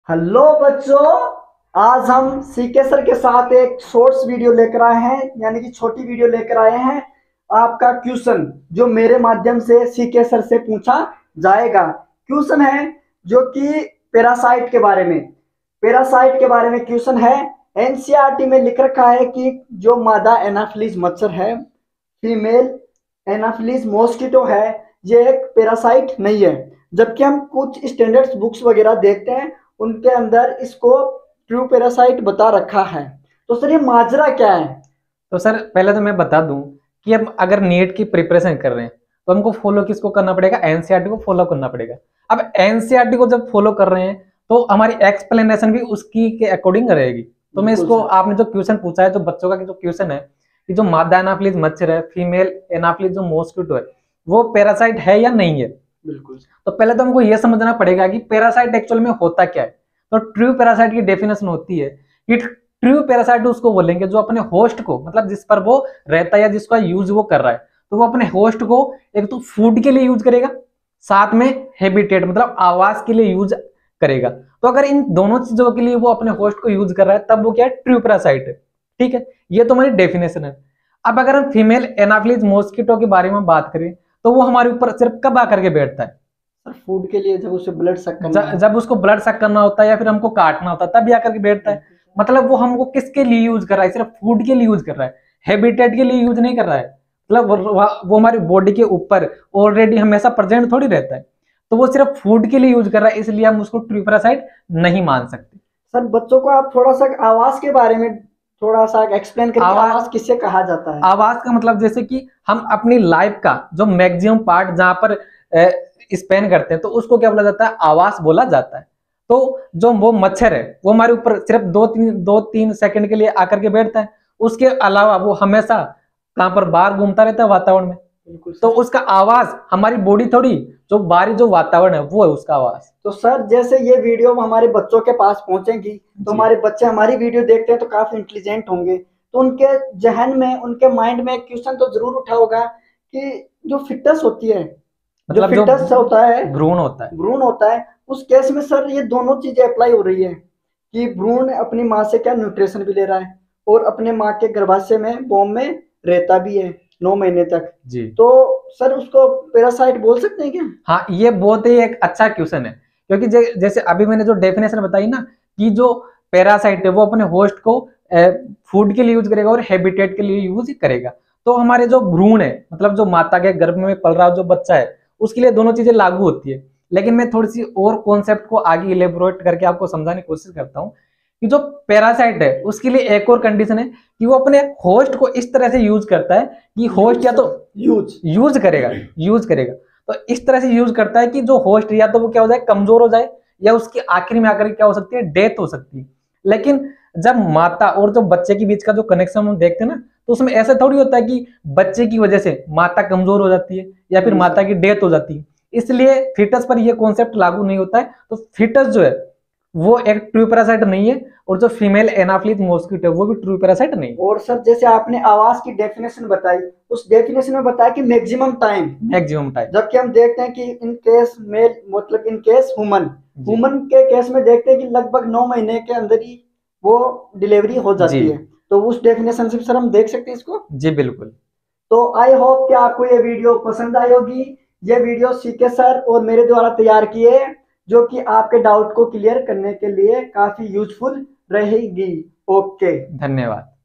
Hello बच्चों, आज हम सीके सर के साथ एक शॉर्ट्स वीडियो लेकर आए हैं, यानी कि छोटी वीडियो लेकर आए हैं। आपका क्वेश्चन जो मेरे माध्यम से सीके सर से पूछा जाएगा, क्वेश्चन है जो कि पैरासाइट के बारे में क्वेश्चन है। एनसीईआरटी में लिख रखा है कि जो मादा एनाफिलीज मच्छर है, फीमेल एनाफिलीज मॉस्किटो है, ये एक पैरासाइट नहीं है। जबकि हम कुछ स्टैंडर्ड्स बुक्स वगैरह देखते हैं, उनके अंदर इसको ट्रू पैरासाइट बता रखा है। तो सर ये माजरा क्या है? तो सर पहले तो मैं बता दूं कि हम अगर नीट की प्रिपरेशन कर रहे हैं तो हमको फॉलो किसको करना पड़ेगा? एनसीईआरटी को फॉलो करना पड़ेगा। अब एनसीईआरटी को जब फॉलो कर रहे हैं तो हमारी एक्सप्लेनेशन भी उसकी के अकॉर्डिंग रहेगी। तो मैं इसको, आपने जो क्वेश्चन पूछा है, जो बच्चों का जो क्वेश्चन है कि जो मादा एनाफिलीज मच्छर है, फीमेल एनाफिलीज जो मॉस्किटो है, वो पैरासाइट है या नहीं है। बिल्कुल। तो पहले तो हमको यह समझना पड़ेगा कि पैरासाइट एक्चुअल में होता क्या है। तो ट्रू पैरासाइट की डेफिनेशन होती है कि ट्रू पैरासाइट उसको बोलेंगे जो अपने होस्ट को, मतलब जिस पर वो रहता है या जिसका यूज वो कर रहा है, तो वो अपने होस्ट को एक तो फूड के लिए यूज करेगा, साथ में हैबिटेट मतलब आवास के लिए यूज करेगा। तो अगर इन दोनों चीजों के लिए वो अपने होस्ट को यूज कर रहा है, तब वो क्या है? ट्रू पैरासाइट है। ठीक है, ये तो हमारी डेफिनेशन है। अब अगर हम फीमेल एनाफिलीज मॉस्किटो के बारे में बात करें तो वो हमारे ऊपर सिर्फ कब आकर के बैठता है? फूड के लिए, जब उसे ब्लड सक करना जब उसको ब्लड सक करना होता है या फिर हमको काटना होता है, तब आकर के बैठता है। मतलब वो हमको किसके लिए यूज कर रहा है? सिर्फ फूड के लिए यूज कर रहा है, हैबिटेट के लिए यूज नहीं कर रहा है। मतलब वो हमारी बॉडी के ऊपर ऑलरेडी हमेशा प्रेजेंट थोड़ी रहता है, तो वो सिर्फ फूड के लिए यूज कर रहा है, इसलिए हम उसको ट्रू पैरासाइट नहीं मान सकते। सर बच्चों को आप थोड़ा सा आवाज के बारे में थोड़ा सा एक्सप्लेन करिए। आवाज किससे कहा जाता है? आवाज का मतलब जैसे कि हम अपनी लाइफ का जो मैक्सिमम पार्ट जहां पर स्पेन करते हैं, तो उसको क्या बोला जाता है? आवाज बोला जाता है। तो जो वो मच्छर है वो हमारे ऊपर सिर्फ दो तीन सेकंड के लिए आकर के बैठता है, उसके अलावा वो हमेशा कहां पर बाहर घूमता रहता है वातावरण में। तो उसका आवाज हमारी बॉडी थोड़ी, जो बाहरी जो वातावरण है वो है उसका आवाज। तो सर जैसे ये वीडियो हमारे बच्चों के पास पहुंचेगी, तो हमारे बच्चे हमारी वीडियो देखते हैं तो काफी इंटेलिजेंट होंगे, तो उनके जहन में, उनके माइंड में क्वेश्चन तो जरूर उठा होगा कि जो फिटस होती है, मतलब जो फिटस होता है, भ्रूण होता है, उस केस में सर ये दोनों चीजें अप्लाई हो रही है कि भ्रूण अपनी माँ से क्या न्यूट्रिशन भी ले रहा है और अपने माँ के गर्भाशय में बॉम्ब में रहता भी है 9 महीने तक जी। तो सर उसको पैरासाइट बोल सकते हैं क्या? हाँ, ये बहुत ही एक अच्छा क्वेश्चन है, क्योंकि जैसे अभी मैंने जो डेफिनेशन बताई ना कि जो पैरासाइट है वो अपने होस्ट को फूड के लिए यूज करेगा और हैबिटेट के लिए यूज करेगा। तो हमारे जो भ्रूण है, मतलब जो माता के गर्भ में पल रहा जो बच्चा है, उसके लिए दोनों चीजें लागू होती है। लेकिन मैं थोड़ी सी और कॉन्सेप्ट को आगे इलेबोरेट करके आपको समझाने की कोशिश करता हूँ कि जो पैरासाइट है उसके लिए एक और कंडीशन है कि वो अपने होस्ट को इस तरह से यूज करता है कि होस्ट या तो यूज करेगा तो इस तरह से यूज करता है कि जो होस्ट या तो वो क्या हो जाए, कमजोर हो जाए, या उसकी आखिर में आकर क्या हो सकती है? डेथ हो सकती है। लेकिन जब माता और जो बच्चे के बीच का जो कनेक्शन हम देखते हैं ना, तो उसमें ऐसा थोड़ी होता है कि बच्चे की वजह से माता कमजोर हो जाती है या फिर माता की डेथ हो जाती है। इसलिए फिटस पर यह कॉन्सेप्ट लागू नहीं होता है। तो फिटस जो है वो एक ट्रू पैरासाइट नहीं है, और जो फीमेल एनाफिलीज मॉस्किटो है वो भी ट्रू पैरासाइट नहीं है। और सर जैसे आपने आवाज की डेफिनेशन बताई, उस डेफिनेशन में बताया कि मैक्सिमम टाइम, जबकि हम देखते हैं कि इन केस मेल, मतलब इन केस ह्यूमन के केस में देखते हैं कि लगभग 9 महीने के अंदर ही वो डिलीवरी हो जाती है। तो उस डेफिनेशन से सर हम देख सकते हैं इसको। जी बिल्कुल। तो आई होप कि आपको ये वीडियो पसंद आई होगी। ये वीडियो सीके सर और मेरे द्वारा तैयार किए, जो कि आपके डाउट को क्लियर करने के लिए काफी यूजफुल रहेगी। ओके, धन्यवाद।